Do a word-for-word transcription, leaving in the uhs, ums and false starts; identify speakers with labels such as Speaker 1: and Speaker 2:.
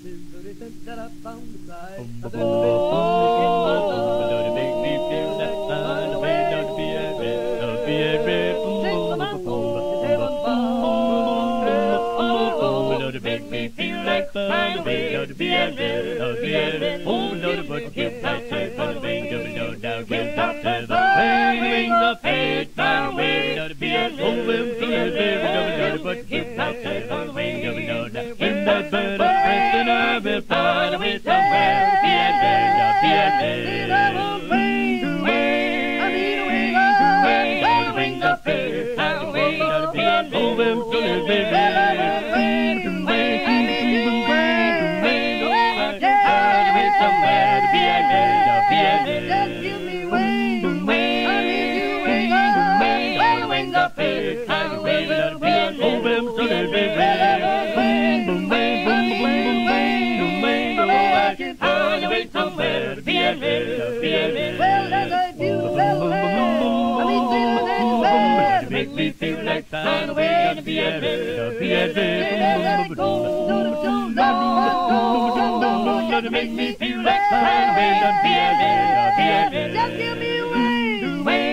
Speaker 1: Make me feel like flying away, oh, to be a bit, oh, be a bit, oh, Lord, but give that to the wing, give it no doubt, give that to the wing of fate, flying away, oh, to be a bit, oh, be a bit, but give that to the wing, give it no doubt, give that bird of rest, and I will fly away somewhere, be a bit, oh, be a bit, away, I need a wing, away, oh, the wing of fate, flying away, oh, to be a bit, oh, be a bit, just give me wings, I need you wings, oh, the wings of faith, flying away, little bee, oh, boom, so little bee, boom, boom, boom, boom, I can find a way somewhere to be a little, be a little. Well, as I do, well, I mean, feeling that bad, make me feel like flying away to be a little, be a little. To make me feel like flying away, to be a little, be a little. Just give me wings, wings.